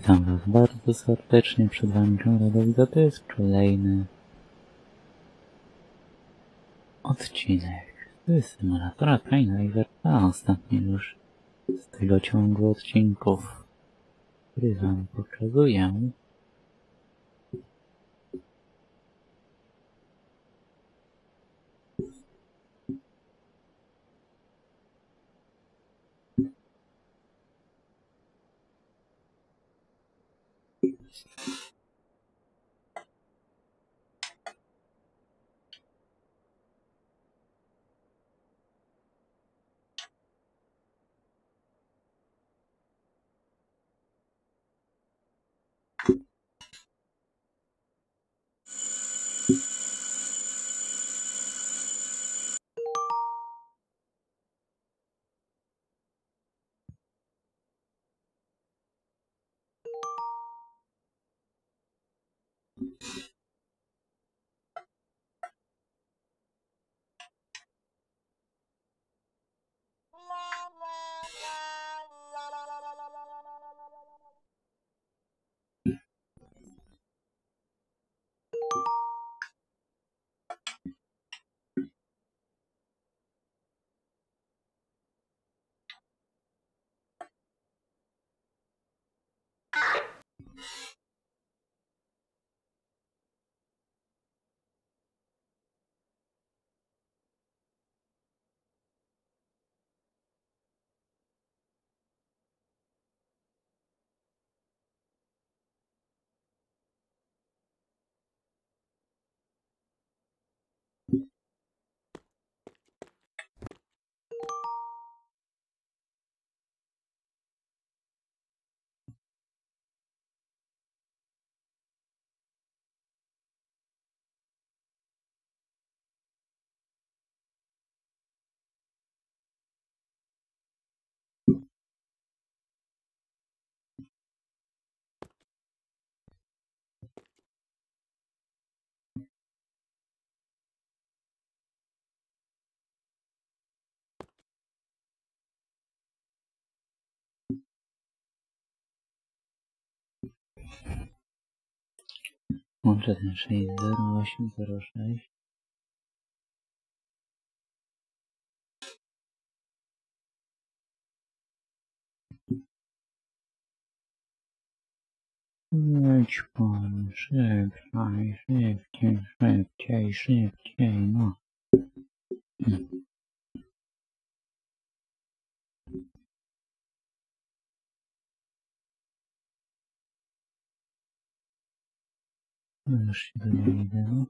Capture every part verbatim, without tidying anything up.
Witam Was bardzo serdecznie, przed Wami Radowida, to jest kolejny odcinek z symulatora Train Rider, a ostatni już z tego ciągu odcinków, który Wam pokazuję. Łączę ten sześć zero osiem zero sześć. Jedź pan, szybciej, szybciej, szybciej, szybciej, no. Już się dojedę, no.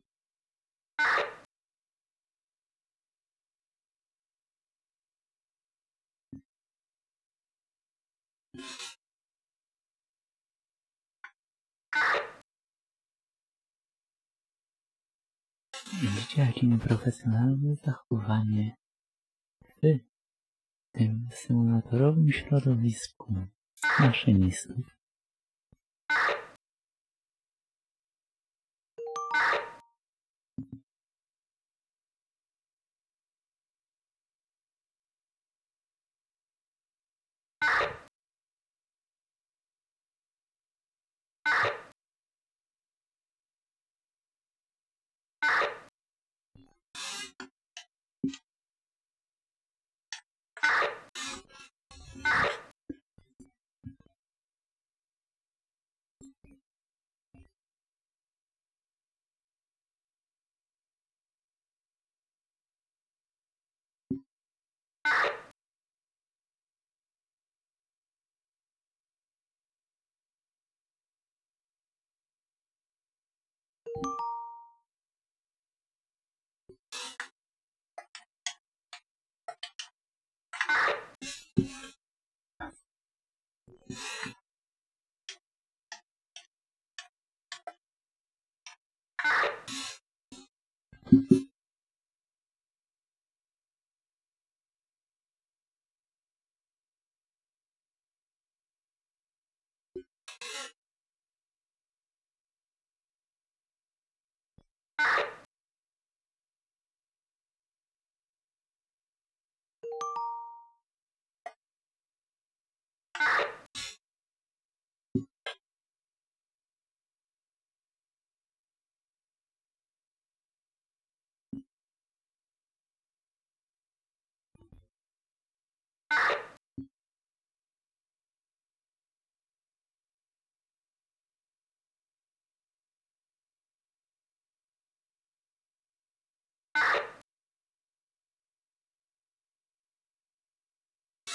Widzicie, jakie nieprofesjonalne zachowanie w tym symulatorowym środowisku maszynistów.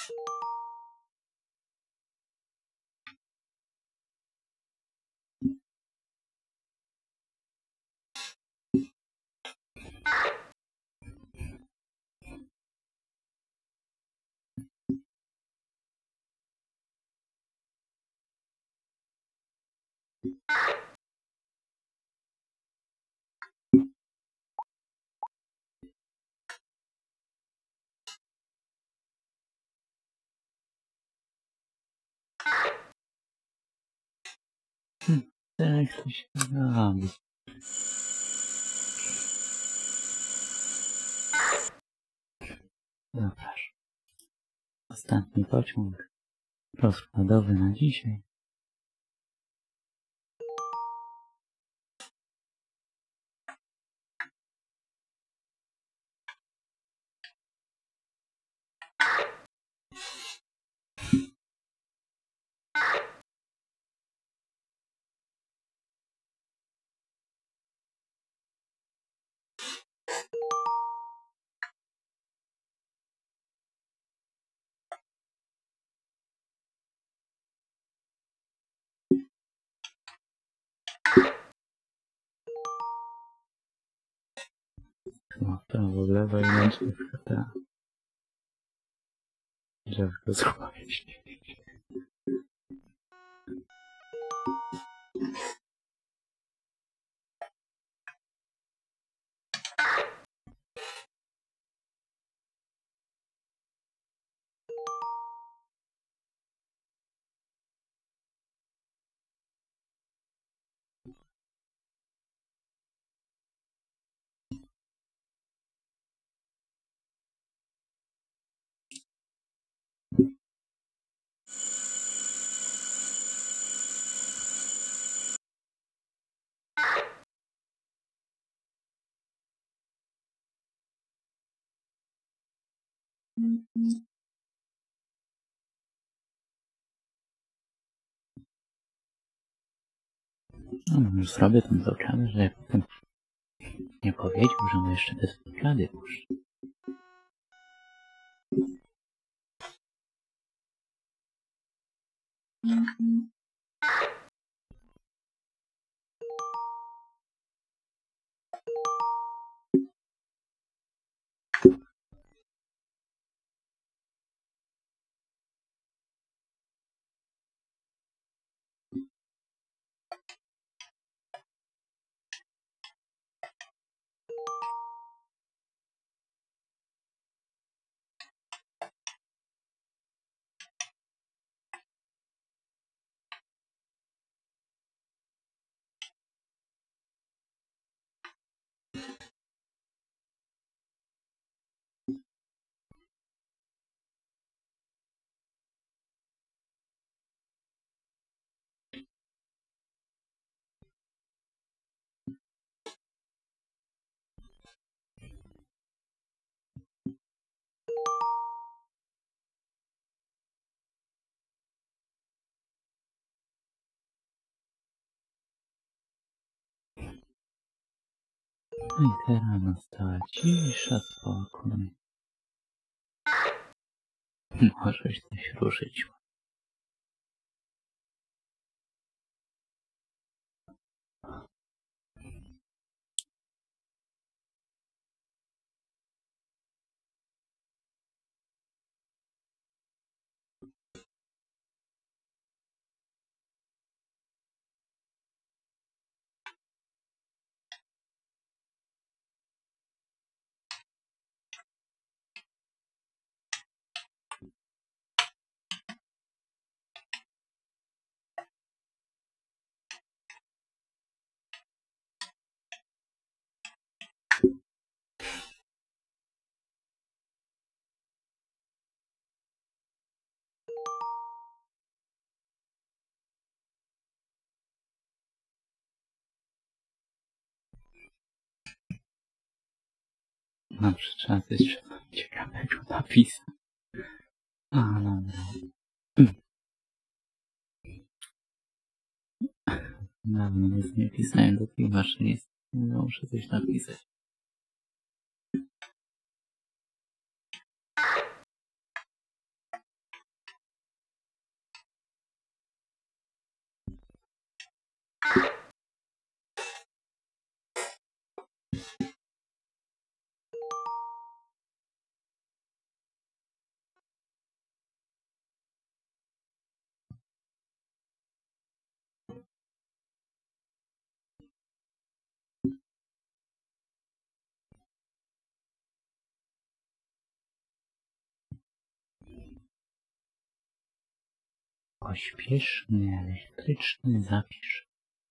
Hm, teraz to się robi. Dobra. Ostatni pociąg rozkładowy na dzisiaj. Chyba w prawo, w lewo i łącznie w K T A. Drzewko zchłać. No, już zrobię tą blokadę, że jak potem nie powiedział, że mu jeszcze bez blokady puszczę. No i teraz nastała cisza, spokój. Możesz coś ruszyć. No, przy trzeba coś ciekawego napisać. A, dobra. Dawno nic nie pisałem do tej maszyny. Muszę coś napisać. Pośpieszny elektryczny zapisz.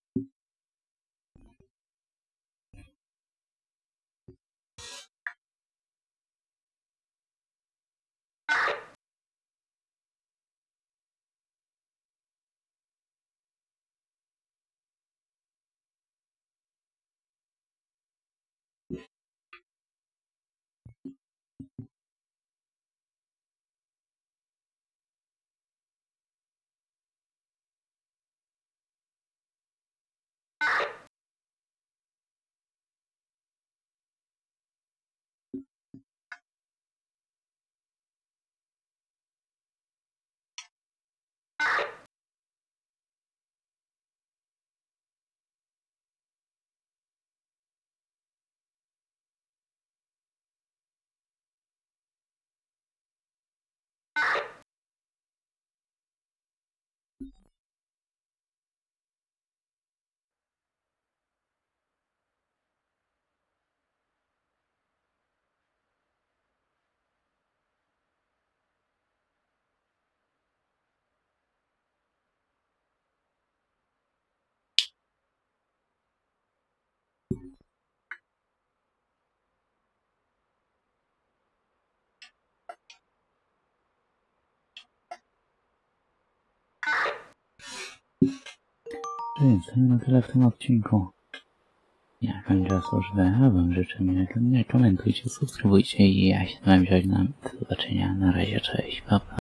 Więc to na tyle w tym odcinku. Ja kończę służbę, a wam życzę miłego dnia. Komentujcie, subskrybujcie i ja się z wami żegnam. Do zobaczenia, na razie, cześć, pa pa.